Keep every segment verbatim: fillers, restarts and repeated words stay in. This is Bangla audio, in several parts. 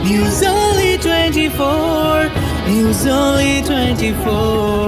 News Only twenty-four, News Only twenty-four.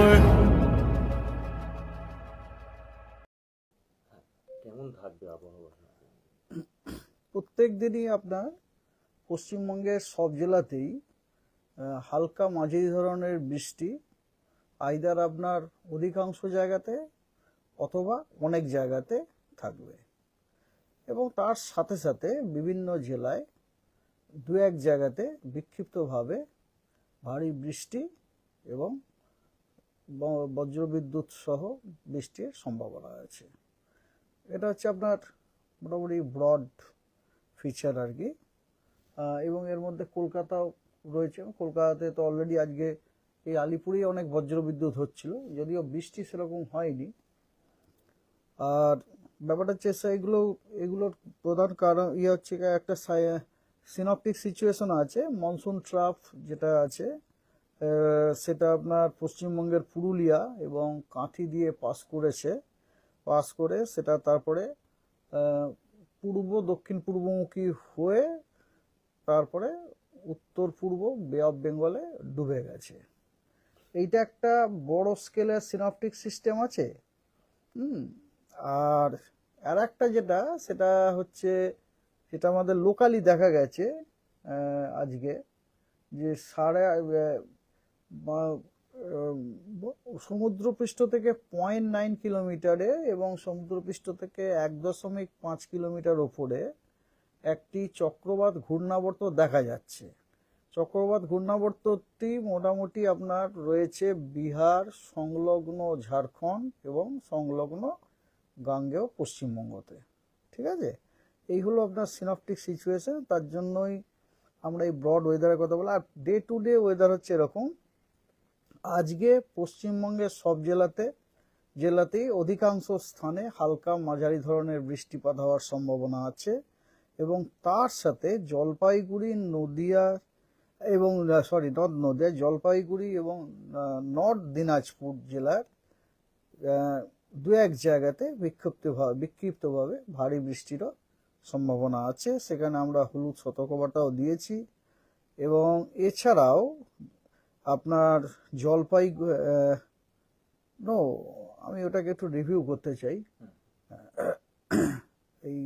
কেমন থাকবে আবহাওয়া? প্রত্যেক দিনই আপনার পশ্চিমবঙ্গের সব জেলাতেই হালকা মাঝারি ধরনের বৃষ্টি, আইদার আপনার অধিকাংশ জায়গাতে অথবা অনেক জায়গাতে থাকবে, এবং তার সাথে সাথে বিভিন্ন জেলায় দু এক জায়গাতে বিক্ষিপ্তভাবে ভারী বৃষ্টি এবং বজ্রবিদ্যুৎ সহ বৃষ্টির সম্ভাবনা আছে। এটা হচ্ছে আপনার মোটামুটি ব্রড ফিচার আর কি। এবং এর মধ্যে কলকাতাও রয়েছে। কলকাতাতে তো অলরেডি আজকে এই আলিপুরেই অনেক বজ্রবিদ্যুৎ হচ্ছিল, যদিও বৃষ্টি সেরকম হয়নি। আর ব্যাপারটা হচ্ছে এগুলো এগুলোর প্রধান কারণ ইয়ে হচ্ছে একটা সিনপটিক সিচুয়েশন আছে। মনসুন ট্রাফ যেটা আছে সেটা আপনার পশ্চিমবঙ্গের পুরুলিয়া এবং কাঁথি দিয়ে পাস করেছে। পাস করে সেটা তারপরে পূর্ব দক্ষিণ পূর্বমুখী হয়ে তারপরে উত্তর পূর্ব বে অফ বেঙ্গলে ডুবে গেছে। এইটা একটা বড় স্কেলের সিনপটিক সিস্টেম আছে। হুম আর আর একটা যেটা সেটা হচ্ছে যেটা আমাদের লোকালি দেখা গেছে আজকে, যে সাড়ে সমুদ্রপৃষ্ঠ থেকে পয়েন্ট নাইন কিলোমিটারে এবং সমুদ্রপৃষ্ঠ থেকে এক দশমিক পাঁচ কিলোমিটার ওপরে একটি চক্রবাত ঘূর্ণাবর্ত দেখা যাচ্ছে। চক্রবাত ঘূর্ণাবর্তটি মোটামুটি আপনার রয়েছে বিহার সংলগ্ন ঝাড়খণ্ড এবং সংলগ্ন গাঙ্গেয় পশ্চিমবঙ্গতে। ঠিক আছে, এই হলো আপনার সিনপটিক সিচুয়েশন। তার জন্যই আমরা এই ব্রড ওয়েদারের কথা বলি। আর ডে টু ডে ওয়েদার হচ্ছে এরকম। আজকে পশ্চিমবঙ্গের সব জেলাতে জেলাতেই অধিকাংশ স্থানে হালকা মাঝারি ধরনের বৃষ্টিপাত হওয়ার সম্ভাবনা আছে, এবং তার সাথে জলপাইগুড়ি, নদিয়া এবং সরি নর্থ নদিয়া, জলপাইগুড়ি এবং নর্থ দিনাজপুর জেলার দু এক জায়গাতে বিক্ষিপ্তভাবে বিক্ষিপ্তভাবে ভারী বৃষ্টিরও সম্ভাবনা আছে। সেখানে আমরা হলুদ সতর্কবার্তাও দিয়েছি। এবং এছাড়াও আপনার জলপাইগুড়ি নো আমি ওটাকে একটু রিভিউ করতে চাই। এই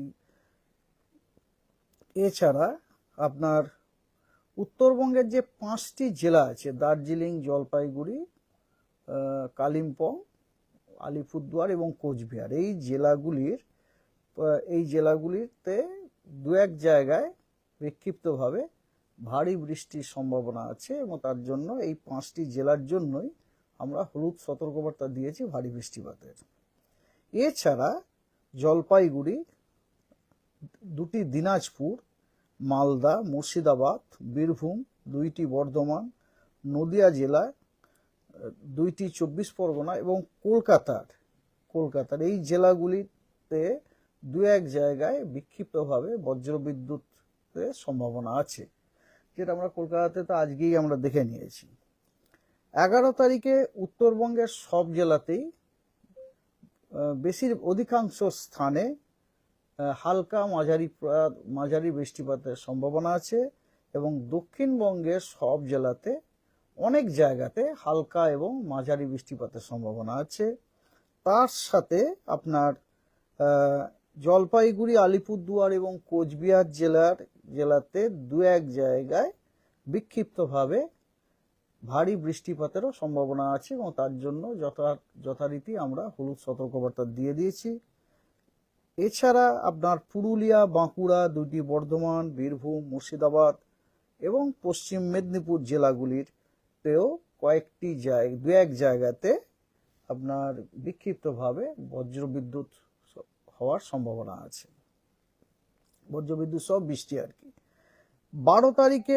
এছাড়া আপনার উত্তরবঙ্গের যে পাঁচটি জেলা আছে, দার্জিলিং, জলপাইগুড়ি, কালিম্পং, আলিপুরদুয়ার এবং কোচবিহার, এই জেলাগুলির এই জেলাগুলিতে দু এক জায়গায় বিক্ষিপ্তভাবে ভারী বৃষ্টির সম্ভাবনা আছে, এবং তার জন্য এই পাঁচটি জেলার জন্যই আমরা হলুদ সতর্কবার্তা দিয়েছি ভারী বৃষ্টিপাতের। এছাড়া জলপাইগুড়ি, দুটি দিনাজপুর, মালদা, মুর্শিদাবাদ, বীরভূম, দুইটি বর্ধমান, নদিয়া জেলায় দুইটি চব্বিশ পরগনা এবং কলকাতার কলকাতার এই জেলাগুলিতে দু এক জায়গায় বিক্ষিপ্তভাবে বজ্রবিদ্যুতের সম্ভাবনা আছে, যেটা আমরা কলকাতাতে তো আজকেই আমরা দেখে নিয়েছি। এগারো তারিখে উত্তরবঙ্গের সব জেলাতেই বেশির অধিকাংশ স্থানে হালকা মাঝারি মাঝারি বৃষ্টিপাতের সম্ভাবনা আছে, এবং দক্ষিণবঙ্গের সব জেলাতে অনেক জায়গাতে হালকা এবং মাঝারি বৃষ্টিপাতের সম্ভাবনা আছে। তার সাথে আপনার জলপাইগুড়ি, আলিপুরদুয়ার এবং কোচবিহার জেলার জেলাতে দু এক জায়গায় বিক্ষিপ্তভাবে ভারী বৃষ্টিপাতেরও সম্ভাবনা আছে, এবং তার জন্য যথা যথারীতি আমরা হলুদ সতর্কবার্তা দিয়ে দিয়েছি। এছাড়া আপনার পুরুলিয়া, বাঁকুড়া, দুটি বর্ধমান, বীরভূম, মুর্শিদাবাদ এবং পশ্চিম মেদিনীপুর জেলাগুলিতেও কয়েকটি জায়গা দু এক জায়গাতে আপনার বিক্ষিপ্তভাবে বজ্রবিদ্যুৎ হওয়ার সম্ভাবনা আছে। বজ্রবিদ্যুৎ সব বৃষ্টি আর কি। বারো তারিখে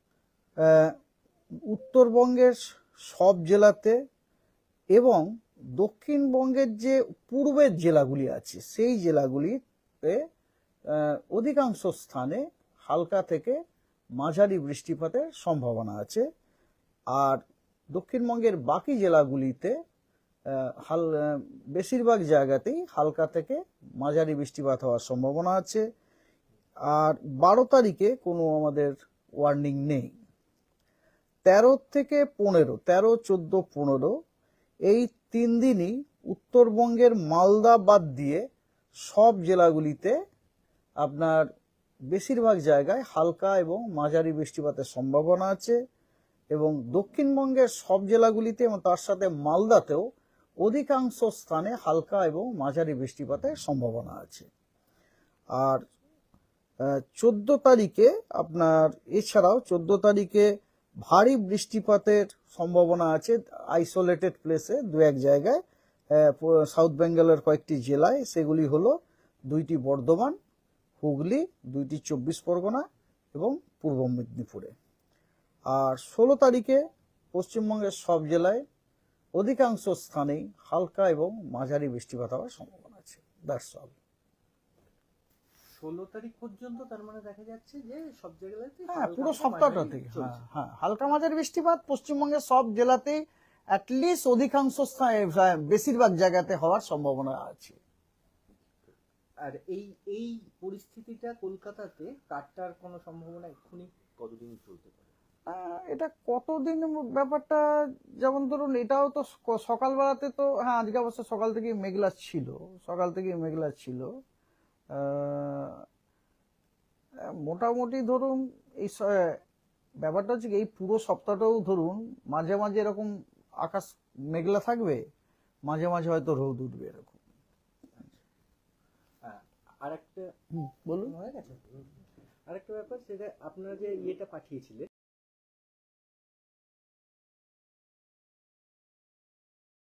উত্তরবঙ্গের সব জেলাতে এবং দক্ষিণবঙ্গের যে পূর্বের জেলাগুলি আছে সেই জেলাগুলিতে অধিকাংশ স্থানে হালকা থেকে মাঝারি বৃষ্টিপাতের সম্ভাবনা আছে। আর দক্ষিণবঙ্গের বাকি জেলাগুলিতে হাল বেশিরভাগ জায়গাতেই হালকা থেকে মাঝারি বৃষ্টিপাত হওয়ার সম্ভাবনা আছে। আর বারো তারিখে কোনো আমাদের ওয়ার্নিং নেই। তেরো থেকে পনেরো তেরো চোদ্দ পনেরো এই তিন দিনই উত্তরবঙ্গের মালদা বাদ দিয়ে সব জেলাগুলিতে আপনার বেশিরভাগ জায়গায় হালকা এবং মাঝারি বৃষ্টিপাতের সম্ভাবনা আছে, এবং দক্ষিণবঙ্গের সব জেলাগুলিতে এবং তার সাথে মালদাতেও অধিকাংশ স্থানে হালকা এবং মাঝারি বৃষ্টিপাতের সম্ভাবনা আছে। আর চোদ্দ তারিখে আপনার এছাড়াও চোদ্দ তারিখে ভারী বৃষ্টিপাতের সম্ভাবনা আছে আইসোলেটেড প্লেসে দু এক জায়গায়, সাউথ বেঙ্গলের কয়েকটি জেলায়, সেগুলি হলো দুইটি বর্ধমান, হুগলি, দুইটি চব্বিশ পরগনা এবং পূর্ব মেদিনীপুরে। আর ষোলো তারিখে পশ্চিমবঙ্গের সব জেলায় অধিকাংশ স্থানেই হালকা এবং মাঝারি বৃষ্টিপাত হওয়ার সম্ভাবনা আছে। That's all. ষোলো তারিখ পর্যন্ত তার মানে দেখা যাচ্ছে যে সব জায়গাতে হ্যাঁ, পুরো সপ্তাহটা থেকে হ্যাঁ হ্যাঁ হালকা মাঝারি বৃষ্টিপাত পশ্চিমবঙ্গের সব জেলাতেই অ্যাটলিস্ট অধিকাংশ স্থানে, বেশিরভাগ জায়গাতে হওয়ার সম্ভাবনা আছে। আর এই এই পরিস্থিতিটা কলকাতাতে কাটটার কোনো সম্ভাবনা এক্ষুনি কতদিন চলতে পারে? আহ, এটা কতদিন ব্যাপারটা, যেমন ধরুন এটাও তো স- সকালবেলাতে তো হ্যাঁ আজকে অবশ্য সকাল থেকে মেঘলা ছিল, সকাল থেকে মেঘলা ছিল। আহ, মোটামুটি ধরুন এই স- ব্যাপারটা হচ্ছে কি, এই পুরো সপ্তাহটাও ধরুন মাঝে মাঝে এরকম আকাশ মেঘলা থাকবে, মাঝে মাঝে হয়তো রোদ উঠবে এরকম। আর একটা হুম, বলুন। হয়ে গেছে। আরেকটা ব্যাপার, সেটা আপনারা যে ইয়েটা পাঠিয়েছিলেন